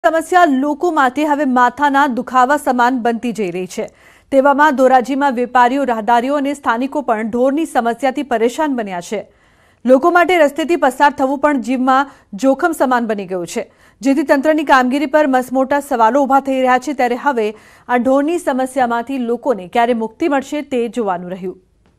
સમસ્યા લોકો માટે હવે માથાના દુખાવા સમાન બનતી જઈ રહી છે। તેવામાં ધોરાજીમાં વેપારીઓ, રાહદારીઓ અને સ્થાનિકો પણ ઢોરની સમસ્યાથી પરેશાન બન્યા છે। લોકો માટે રસ્તેથી પસાર થવું પણ જીવમાં જોખમ સમાન બની ગયું છે, જેથી તંત્રની કામગીરી પર મસમોટા સવાલો ઊભા થઈ રહ્યા છે। ત્યારે હવે આ ઢોરની સમસ્યામાંથી લોકોને ક્યારે મુક્તિ મળશે તે જોવાનું રહ્યું।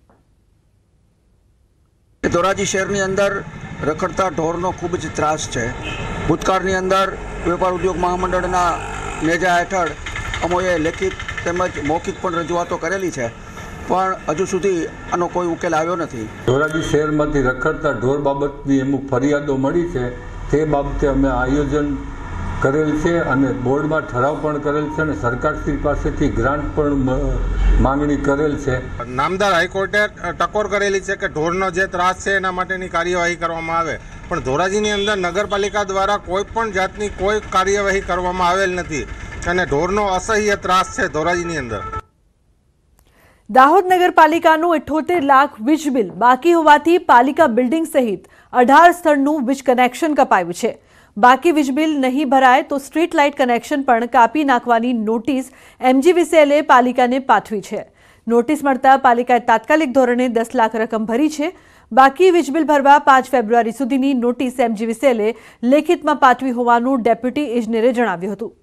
ધોરાજી શહેરની અંદર રખડતા ઢોરનો ખૂબ જ ત્રાસ છે। ભૂતકાળની અંદર વેપાર ઉદ્યોગ મહામંડળના નેજા હેઠળ અમોએ લેખિત તેમજ મૌખિક પણ રજૂઆતો કરેલી છે, પણ હજુ સુધી આનો કોઈ ઉકેલ આવ્યો નથી। ધોરાજી શહેરમાંથી રખડતા ઢોર બાબતની અમુક ફરિયાદો મળી છે, તે બાબતે અમે આયોજન કરેલ છે અને બોર્ડમાં ઠરાવ પણ કરેલ છે અને સરકારશ્રી પાસેથી ગ્રાન્ટ પણ માંગણી કરેલ છે। નામદાર હાઈકોર્ટે ટકોર કરેલી છે કે ઢોરનો જે ત્રાસ છે એના માટેની કાર્યવાહી કરવામાં આવે, પણ ધોરાજીની અંદર નગરપાલિકા દ્વારા કોઈ પણ જાતની કોઈ કાર્યવાહી કરવામાં આવેલ નથી અને ઢોરનો અસહ્ય ત્રાસ છે ધોરાજીની અંદર। દાહોદ નગરપાલિકાનું 78 લાખ વીજ બિલ બાકી હોવાથી પાલિકા બિલ્ડિંગ સહિત 18 સ્થળનું વીજ કનેક્શન કપાયું છે। બાકી વીજ બિલ નહીં ભરાય તો સ્ટ્રીટ લાઇટ કનેક્શન પણ કાપી નાખવાની નોટિસ MGVCLએ પાલિકાને પાઠવી છે। નોટિસ મળતા પાલિકાએ તાત્કાલિક ધોરણે 10 લાખ રકમ ભરી છે। બાકી વીજ બિલ ભરવા 5 ફેબ્રુઆરી સુધીની નોટિસ MGVCLએ લેખિતમાં પાઠવી હોવાનું ડેપ્યુટી ઇજનેરે જણાવ્યું હતું।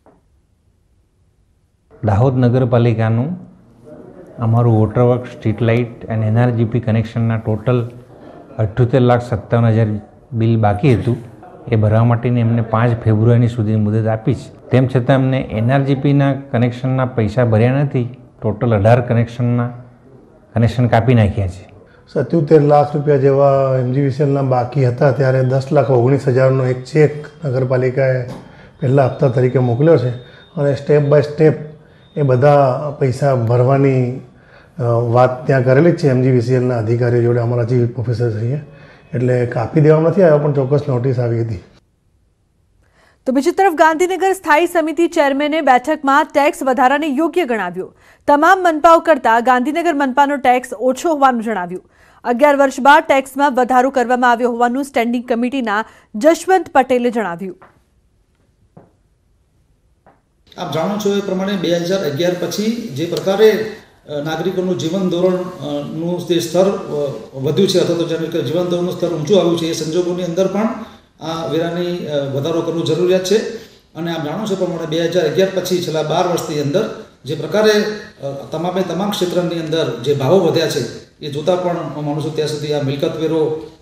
દાહોદ નગરપાલિકાનું અમારું વોટરવર્ક, સ્ટ્રીટ લાઇટ અને NRGP કનેક્શનના ટોટલ 78,57,000 બિલ બાકી હતું। એ ભરવા માટેની એમને 5 ફેબ્રુઆરી સુધી મુદત આપી છે। તેમ છતાં અમને NRGPના કનેક્શનના પૈસા ભર્યા નથી। ટોટલ 18 કનેક્શન કાપી નાખ્યા છે। 77 લાખ રૂપિયા જેવા MGVCLના બાકી હતા, ત્યારે 10,19,000નો એક ચેક નગરપાલિકાએ પહેલા હપ્તા તરીકે મોકલ્યો છે અને સ્ટેપ બાય સ્ટેપ એ બધા પૈસા ભરવાની વાત ત્યાં કરેલી જ છે MGVCLના અધિકારીઓ જોડે, અમારા ચીફ ઓફિસર છીએ। એટલે કાપી દેવામાં નથી આવ્યો, પણ ચોક્કસ નોટિસ આવી હતી। તો બીજી તરફ ગાંધીનગર સ્થાયી સમિતિ ચેરમેને બેઠકમાં ટેક્સ વધારાને યોગ્ય ગણાવ્યો। તમામ મનપાઓ કરતા ગાંધીનગર મનપાનો ટેક્સ ઓછો હોવાનું જણાવ્યું। 11 વર્ષ બાદ ટેક્સમાં વધારો કરવામાં આવ્યો હોવાનું સ્ટેન્ડિંગ કમિટીના જશવંત પટેલે જણાવ્યું। આપ જાણો છો એ પ્રમાણે 2011 પછી જે પ્રકારે નાગરિકોનું જીવન ધોરણનું જે સ્તર વધ્યું છે અથવા તો જીવન ધોરણનું સ્તર ઊંચું આવ્યું છે, એ સંજોગોની અંદર પણ આ વેરાની વધારો કરવું જરૂરિયાત છે। અને આપ જાણો છો પ્રમાણે 2011 પછી છેલ્લા 12 વર્ષની અંદર જે પ્રકારે તમામ ક્ષેત્રની અંદર જે ભાવો વધ્યા છે, એ જોતાં પણ માનું છું ત્યાં સુધી આ મિલકત વેરો